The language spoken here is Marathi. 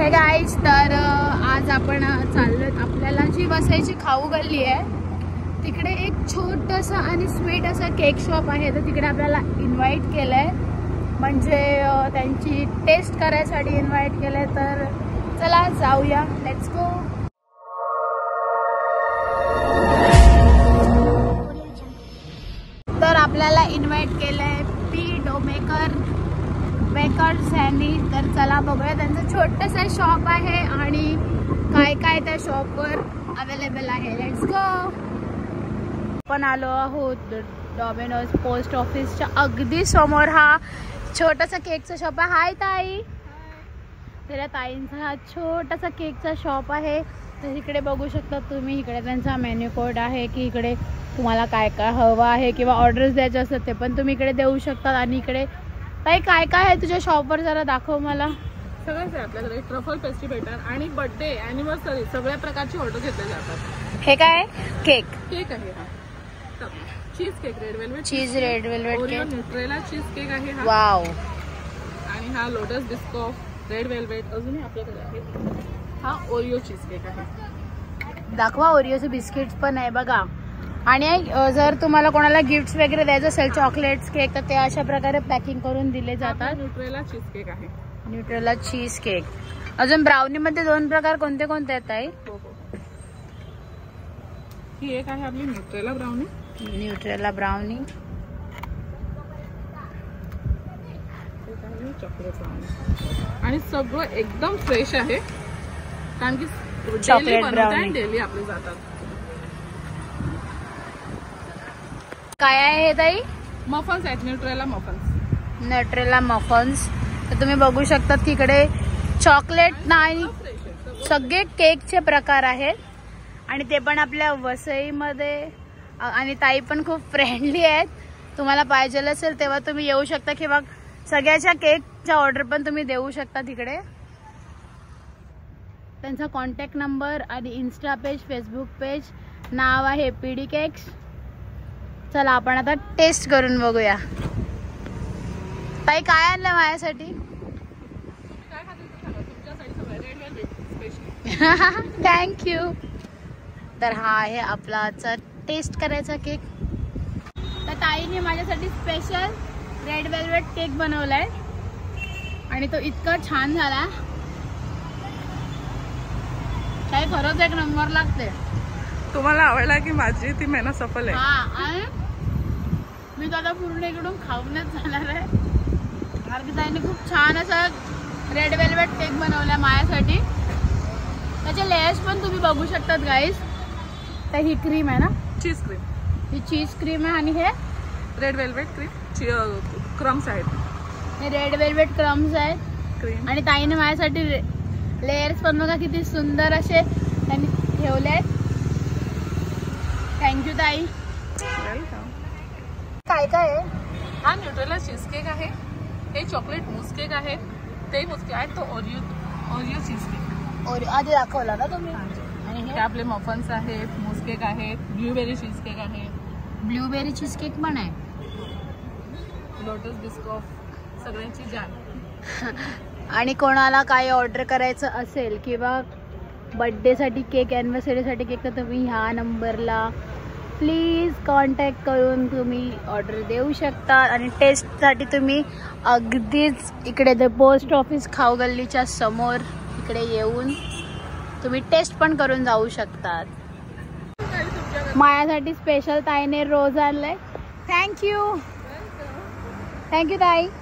हे गाईज, तर आज आपण चाललो. आपल्याला जी वसईची खाऊ गल्ली आहे तिकडे एक छोटंसं आणि स्वीट असं केक शॉप आहे. तर तिकडे आपल्याला इन्व्हाइट केलं आहे, म्हणजे त्यांची टेस्ट करायसाठी इन्व्हाइट केलं आहे. तर चला जाऊया, लेट्स गो. तर आपल्याला इन्व्हाइट केलं आहे पी डोमेकर बेकर्स यांनी. तर चला बघूया, त्यांचं छोटंसं शॉप आहे आणि काय काय त्या शॉपवर अवेलेबल आहे. Let's go. आपण आलो आहोत डॉमिनोज पोस्ट ऑफिसच्या अगदी समोर हा छोटासा केकचा शॉप आहे. हाय ताई. तर ताईंचा हा छोटासा केकचा शॉप आहे. तर इकडे बघू शकता तुम्ही, इकडे त्यांचा मेन्यू कोड आहे की इकडे तुम्हाला काय काय हवं आहे किंवा ऑर्डर्स द्यायचे असतात ते पण तुम्ही इकडे देऊ शकता. आणि इकडे ताई काय काय आहे तुझ्या शॉपवर, जरा दाखव मला. सगळंच आहे आपल्याकडे. ट्रफल पेस्ट्री भेटणार आणि बर्थडे अॅनिव्हर्सरी सगळ्या प्रकारची ऑर्डर घेतले जातात. हे काय केक केक आहे हा cheese cake, red velvet cheese red velvet cake, Nutella cheese cake आहे हा. वाव. आणि हा लोटस बिस्कॉफ रेड वेल्वेट. अजूनही आपल्याकडे आहे हा ओरिओ चीज केक आहे. दाखवा. ओरिओचे बिस्किट्स पण आहे बघा. आणि जर तुम्हाला कोणाला गिफ्ट्स वगैरे द्यायचं असेल, चॉकलेट्स केक, तर ते अशा प्रकारे पॅकिंग करून दिले जातात. न्यूट्रेला चीज केक आहे. Nutella cheese cake. अजून ब्राउनी मध्ये दोन प्रकार कोणते कोणते आहेत ताई? ही एक आहे आपली Nutella brownie. Nutella brownie. Chocolate brownie. आणि सगळं एकदम फ्रेश आहे, कारण की चॉकलेट ब्राउनी डेली आपले जातात. काय आहे हे ताई? मफन्स आहेत, न्यूट्रेला मफन्स. न्यूट्रेला मफन्स. तर तुम्ही बघू शकता की इकडे चॉकलेट नाही, सगळे केकचे प्रकार आहेत. आणि ते पण आपल्या वसईमध्ये. आणि ताई पण खूप फ्रेंडली आहेत. तुम्हाला पाहिजे असेल तेव्हा तुम्ही येऊ शकता किंवा सगळ्याच्या केकच्या ऑर्डर पण तुम्ही देऊ शकता तिकडे. त्यांचा कॉन्टॅक्ट नंबर आणि इन्स्टा पेज, फेसबुक पेज नाव आहे पीडी केक्स. चला आपण आता टेस्ट करून बघूया. ताई काय आणलं माझ्यासाठी? थँक्यू. तर हा आहे आपला आजचा टेस्ट करायचा केक. तर ताईने माझ्यासाठी स्पेशल रेड वेल्वेट केक बनवलाय आणि तो इतका छान झाला. काही खरंच एक नंबर लागते. तुम्हाला आवडला की माझी ती मेहनत सफल आहे. हा, आणि मी तो आता पूर्ण इकडून खाऊनच जाणार आहे. कारण की ताईने खूप छान असा रेड वेल्वेट केक बनवला माझ्यासाठी. त्याचे लेयर्स पण तुम्ही बघू शकतात गाईज. तर ही क्रीम आहे ना, चीज क्रीम. ही चीज क्रीम आहे आणि हे रेड वेल्वेट क्रीम क्रम्स आहेत. हे रेड वेल्वेट क्रम्स आहेत क्रीम. आणि ताईने माझ्यासाठी लेयर्स पण बघा किती सुंदर असे त्यांनी ठेवले आहेत. थँक्यू ताई. वेलकम. काय काय आहे? हा न्यूट्रेला चीज केक आहे. हे चॉकलेट मूस केक आहे. ते मूस केक आहे. तो ओरिओ चीज केक. आधी दाखवला ना तुम्ही. आणि हे आपले मफन्स आहेत, मूस केक आहेत, ब्लूबेरी चीज केक आहे. ब्लूबेरी चीज केक पण आहे. लोटस बिस्कॉफ सगळ्यांची जान. आणि कोणाला काय ऑर्डर करायचं असेल किंवा बर्थडेसाठी केक, ॲनिव्हर्सरीसाठी केक, तर तुम्ही ह्या नंबरला प्लीज कॉन्टॅक्ट करून तुम्ही ऑर्डर देऊ शकता. आणि टेस्टसाठी तुम्ही अगदीच इकडे ते पोस्ट ऑफिस खाऊ गल्लीच्या समोर इकडे येऊन तुम्ही टेस्ट पण करून जाऊ शकतात. माझ्यासाठी स्पेशल ताईने रोज आणलंय. थँक्यू. थँक्यू ताई.